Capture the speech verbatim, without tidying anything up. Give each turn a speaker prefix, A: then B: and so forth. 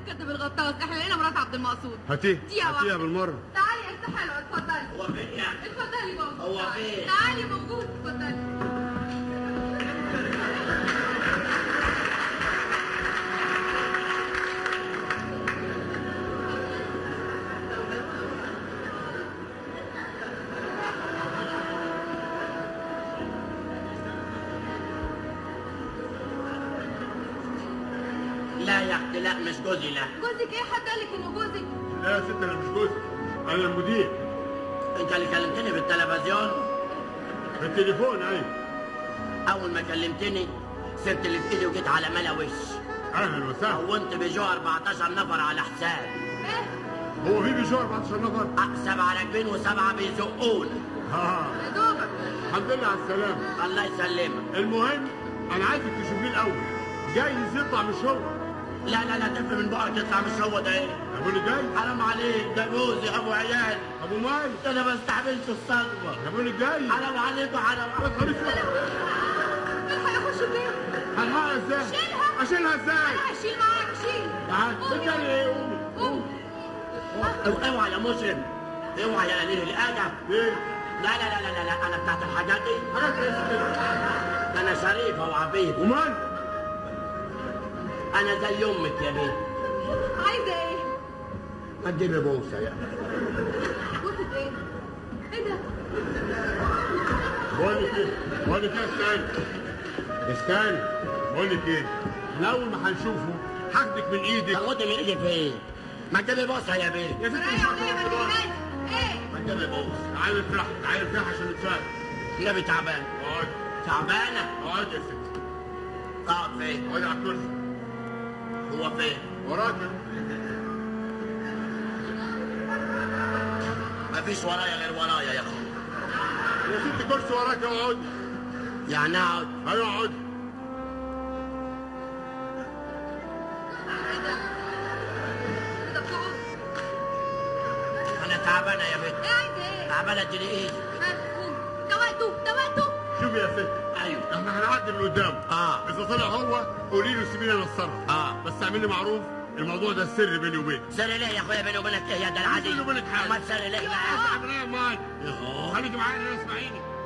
A: الكاتب الغطاس، احنا لقينا مرات عبد المقصود.
B: هاتيه هاتيها بالمره.
A: تعالي يا اختي حلوه، اتفضلي.
C: هو فين يعني؟
A: اتفضلي بابا.
C: هو فين؟
A: تعالي موجود، اتفضلي.
C: لا يا اختي لا، مش جوزي. لا
A: جوزك ايه؟ حد قال لك انه جوزك؟
B: لا يا ست انا مش جوزي، انا المدير.
C: انت اللي كلمتني في التلفزيون؟
B: في التليفون ايوه.
C: اول ما كلمتني سبت اللي في ايدي وجيت على ملا وش.
B: اهلا وسهلا.
C: هونت بيجو أربعتاشر نفر على حساب.
A: ايه؟
B: هو في بيجو أربعتاشر نفر؟
C: أه سبعة راكبين وسبعة بيزقون.
B: ها
A: يا دوبك.
B: الحمد لله على السلامه.
C: الله يسلمك.
B: المهم انا عايزك تشوفيه الاول، جايز يطلع مش هو.
C: لا لا لا تفهم من بقك يطلع مش هو ده. ايه؟
B: ابو اللي جاي؟
C: حرام عليك، ده جوزي ابو عيال.
B: ابو مال؟
C: انا ما استحملش الصدمه.
B: ابو اللي جاي؟
C: حرام عليك وحرام عليك.
A: الحق اخش البيت.
B: هنحقق ازاي؟
A: شيلها.
B: اشيلها ازاي؟
A: انا هشيل معاك، شيل.
B: تعال بتجري ايه؟ قومي
C: أو- اوعى يا مسلم، اوعى يا قليل الادب.
B: ليه؟
C: لا لا لا لا لا انا بتاعت الحاجات دي.
B: حاجات ايه كده؟
C: انا شريفه وعبيد.
B: ومال؟
C: انا زي امك يا بيه.
A: عايزه ايه؟
B: ما تجيبي بوسه يا
A: بوسه ايه؟ ايه ده؟
B: بقول لك ايه؟ بقول لك ايه استنى استنى بقول لك ايه؟ احنا اول ما هنشوفه هاخدك من ايدك.
C: تاخدني من ايدي فين؟ ما تجيبي بوسه يا بيه.
B: يا ستي مش
A: ايه
B: هتقولي دلوقتي.
A: ايه؟
C: ما تجيبي بوسه.
B: تعالي افرح تعالي افرح عشان نتفاهم.
C: النبي تعبان.
B: اقعد
C: تعبانه.
B: اقعد يا ستي.
C: اقعد فين؟
B: اقعد على الكرسي.
C: هو فين؟
B: وراك.
C: مفيش ورايا غير ورايا يا اخو.
B: يا ستي كرسي وراك اقعد.
C: يعني اقعد؟
B: ايوه اقعد.
A: ده بتقول
C: انا تعبانه يا بنت.
A: ايه؟ عايزه ايه؟
C: تعبانه اديني ايدي.
A: ها، قوم. ده وقته، ده وقته.
B: شوفي يا ستي
C: ايوه.
B: احنا هنعدي من قدام.
C: اه.
B: اذا طلع هو قولي له سيبيني انا اتصرف.
C: اه.
B: بس اعملي معروف، الموضوع ده سر بيني وبينك.
C: سر ليه يا اخويا بيني وبينك ايه يا ده العادي؟
B: بيني وبينك حاجه.
C: امال سر ليه بقى؟
B: يا مال
C: يا
B: خليكي معايا انا اسمعيني.